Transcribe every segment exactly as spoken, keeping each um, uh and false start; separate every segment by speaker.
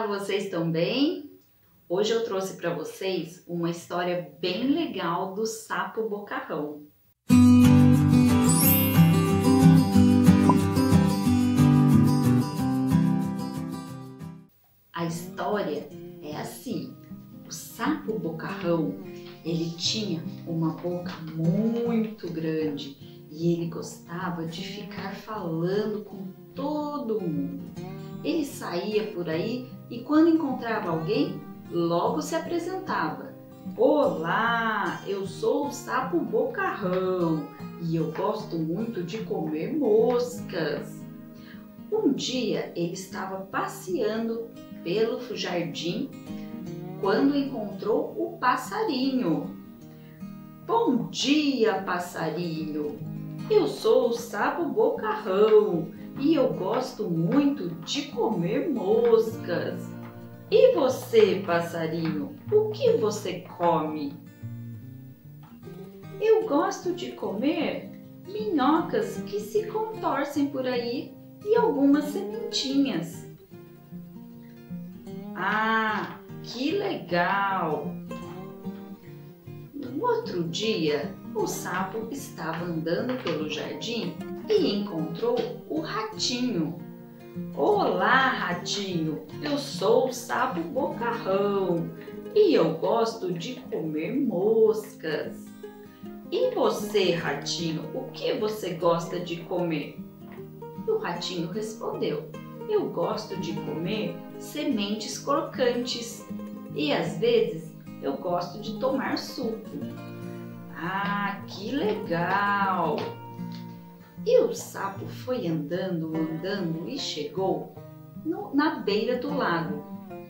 Speaker 1: vocês estão bem? Hoje eu trouxe para vocês uma história bem legal do sapo bocarrão. A história é assim: o sapo bocarrão, ele tinha uma boca muito grande e ele gostava de ficar falando com todo mundo. Ele saía por aí e quando encontrava alguém, logo se apresentava. Olá, eu sou o sapo bocarrão e eu gosto muito de comer moscas. Um dia ele estava passeando pelo jardim quando encontrou o passarinho. Bom dia, passarinho! Eu sou o sapo bocarrão e eu gosto muito de comer moscas. E você, passarinho, o que você come? Eu gosto de comer minhocas que se contorcem por aí e algumas sementinhas. Ah, que legal! No outro dia, o sapo estava andando pelo jardim e encontrou o ratinho. Olá, ratinho! Eu sou o sapo bocarrão e eu gosto de comer moscas. E você, ratinho, o que você gosta de comer? O ratinho respondeu: eu gosto de comer sementes crocantes e às vezes eu gosto de tomar suco. Ah, que legal! E o sapo foi andando, andando e chegou no, na beira do lago.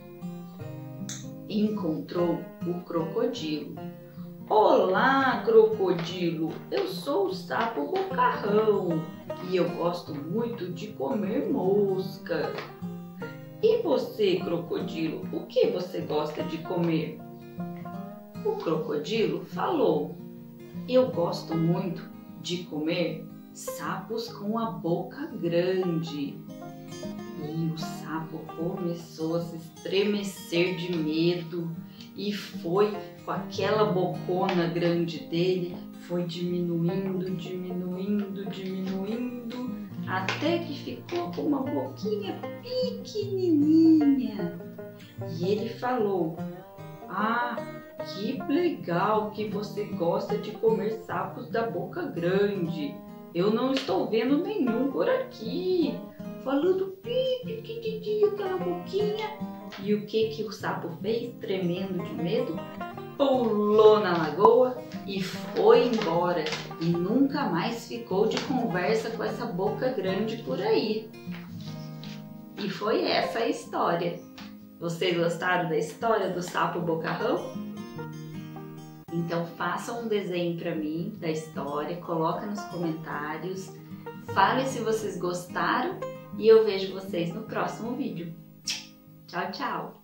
Speaker 1: Encontrou o crocodilo. Olá, crocodilo! Eu sou o sapo bocarrão e eu gosto muito de comer mosca. E você, crocodilo, o que você gosta de comer? O crocodilo falou: eu gosto muito de comer sapos com a boca grande. E o sapo começou a se estremecer de medo e foi com aquela bocona grande dele, foi diminuindo, diminuindo, diminuindo, até que ficou com uma boquinha pequenininha. E ele falou: ah, que legal que você gosta de comer sapos da boca grande. Eu não estou vendo nenhum por aqui. Falando pipi, pipi, aquela boquinha. E o que que o sapo fez, tremendo de medo? Pulou na lagoa e foi embora. E nunca mais ficou de conversa com essa boca grande por aí. E foi essa a história. Vocês gostaram da história do sapo bocarrão? Então façam um desenho para mim da história, coloca nos comentários, fale se vocês gostaram e eu vejo vocês no próximo vídeo. Tchau, tchau!